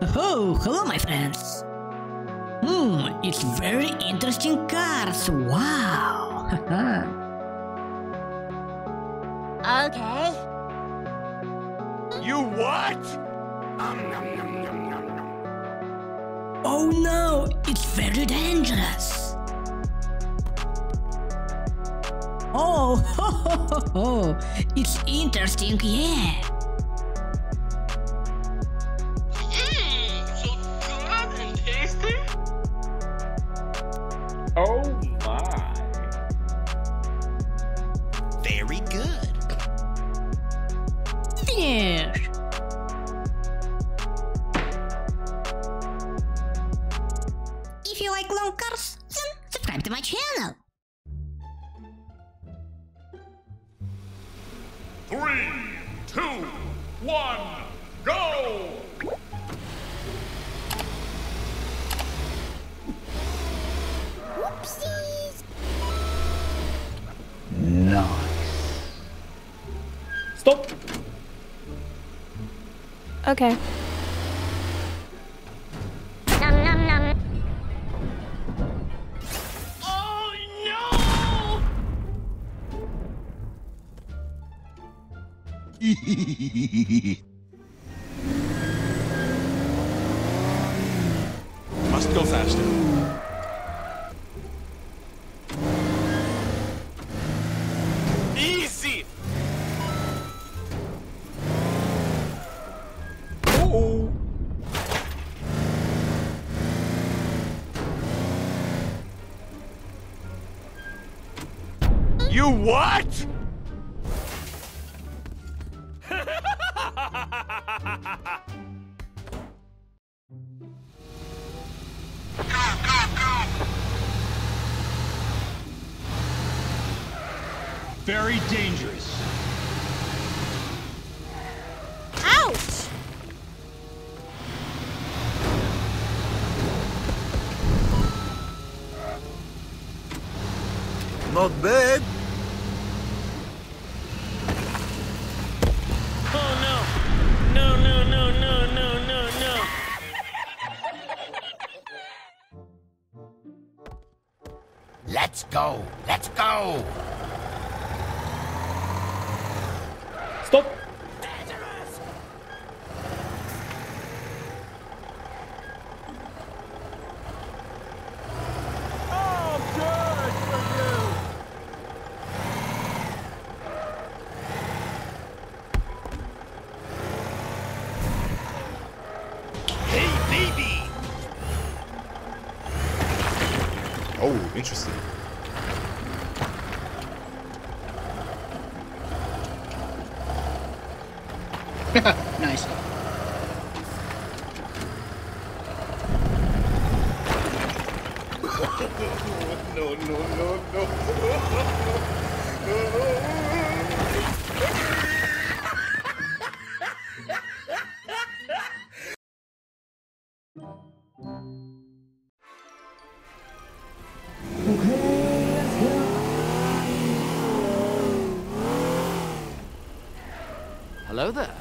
Oh, hello, my friends. It's very interesting cars. Wow. Okay. You what? Oh no, it's very dangerous. Oh, ho, ho, ho, ho. It's interesting, yeah. So good and tasty? Oh my. Very good. Yes. If you like long cars, then subscribe to my channel. 3, 2, 1, go! Whoopsies. Nice. Stop! Okay. Nom nom nom. Oh no! Must go faster. Easy! Oh! You what? Very dangerous. Ouch! Not bad. Oh no! No, no, no, no, no, no, no! Let's go. Let's go. Stop! Oh, good for you! Hey, baby. Oh, interesting. Nice. No, no, no, no. Hello there.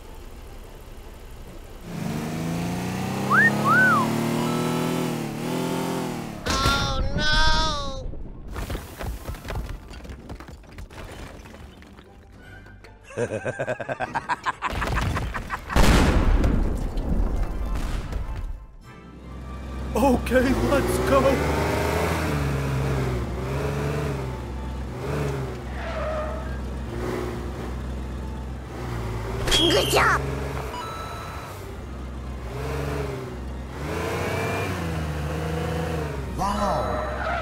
Oh no! Okay, let's go. Good job! Wow.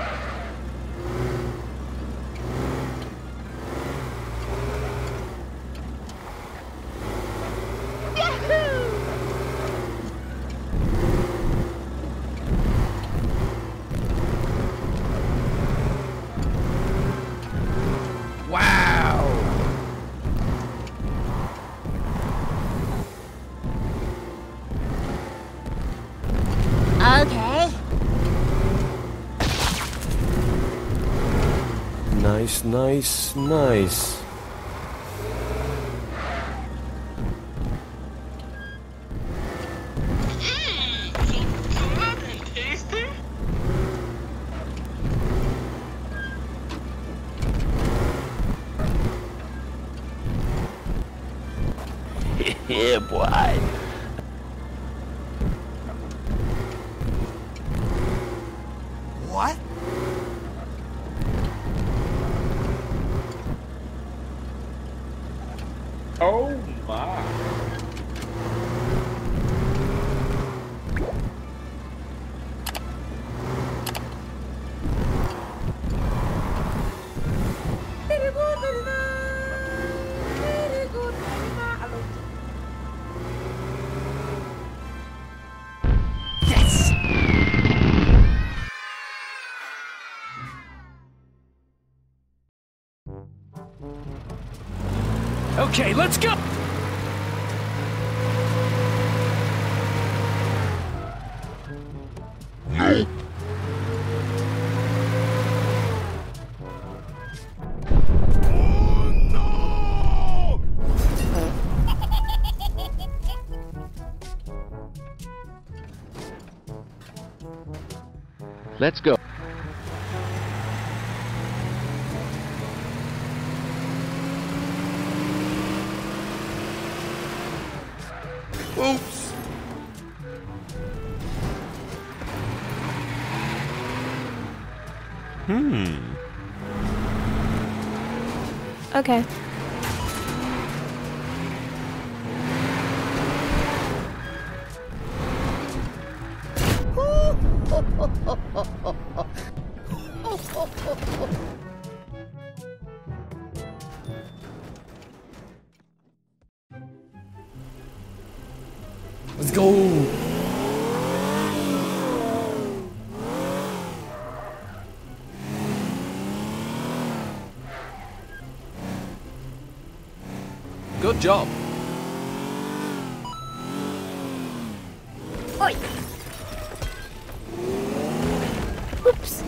Wow! Okay. Nice, nice, nice. Yeah, boy. What? Oh my. Okay, let's go! Let's go. Oops. Okay. Let's go! Good job. Oi! Oops!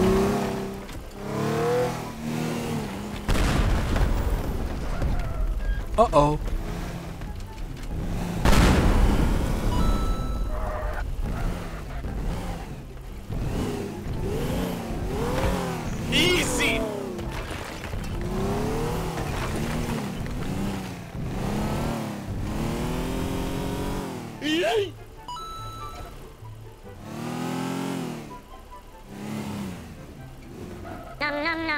Uh-oh. Easy. Yay. Nom nom nom.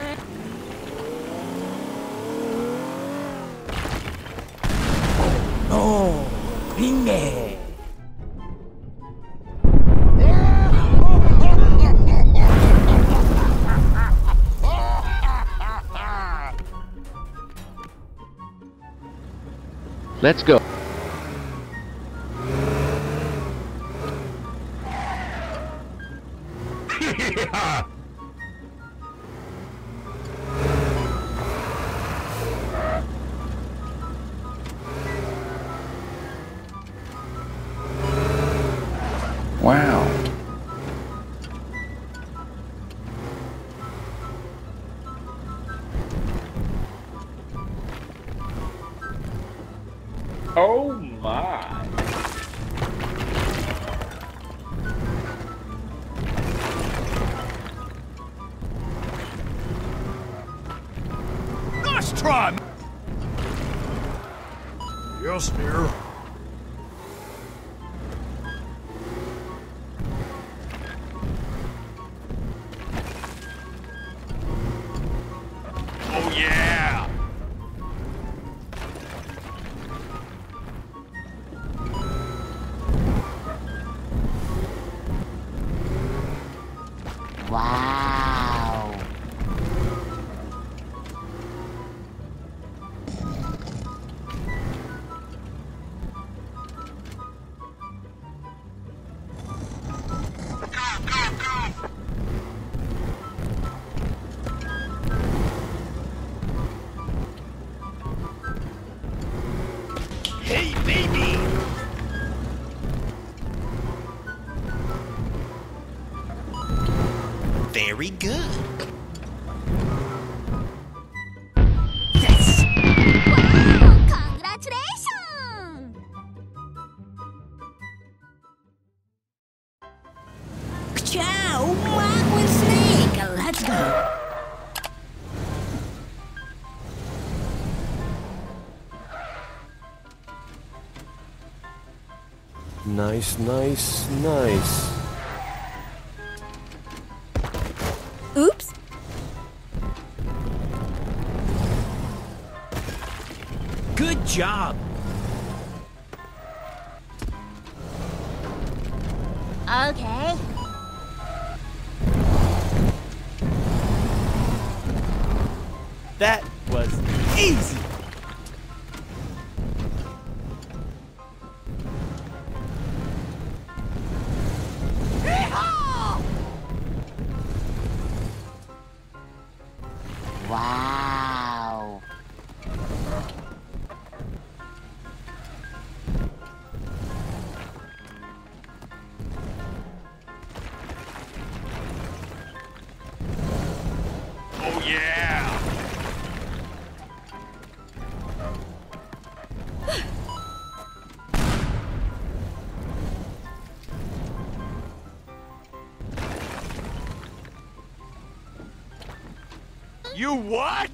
Oh, bingo! Let's go. Wow. Oh my. Nice try. Yes, dear. Oh yeah. Wow! Hey, baby. Very good. Yes! Wow! Congratulations! Ciao, Mark with Snake. Let's go. Nice, nice, nice. Oops. Good job. Okay. That was easy. Wow. Oh yeah! You what?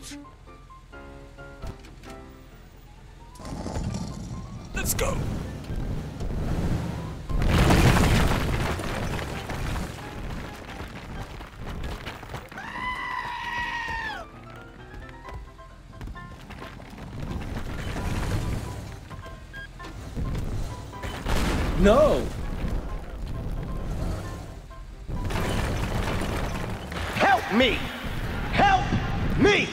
Let's go. No. Help me! Help me!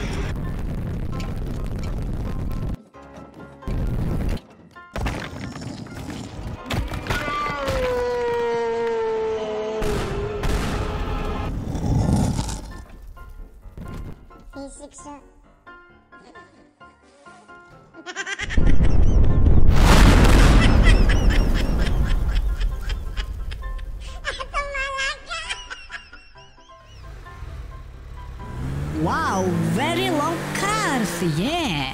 Wow, very long cars, yeah.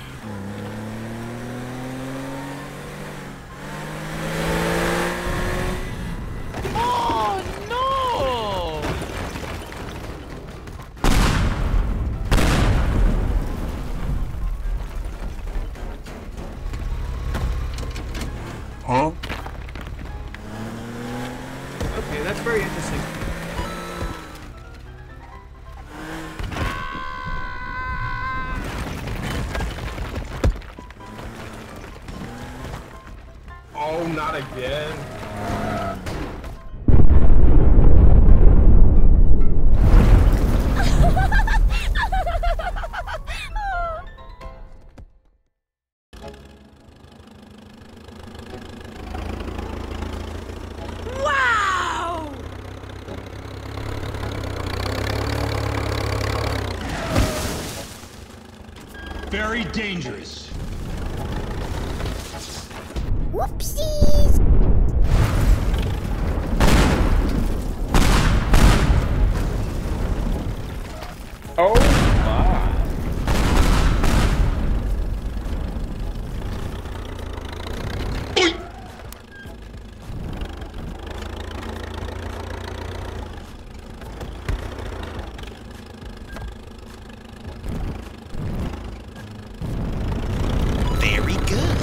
Oh no! Huh? Okay, that's very interesting. Oh, not again. Wow! Very dangerous. Whoopsies! Oh my. Very good.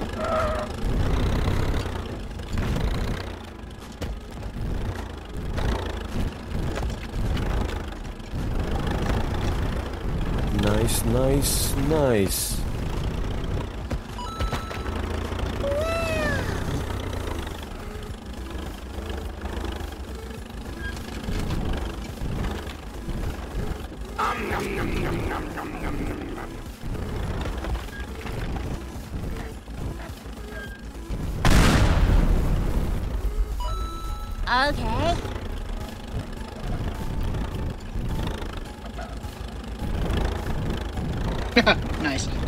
Nice, nice, nice. Okay. Nice.